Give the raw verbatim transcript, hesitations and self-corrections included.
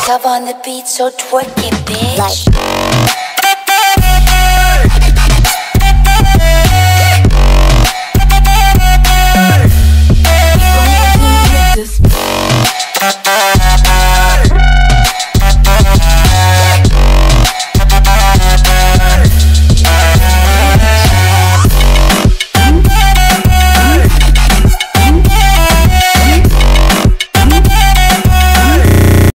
Top on the beat, so twerk it, bitch. Like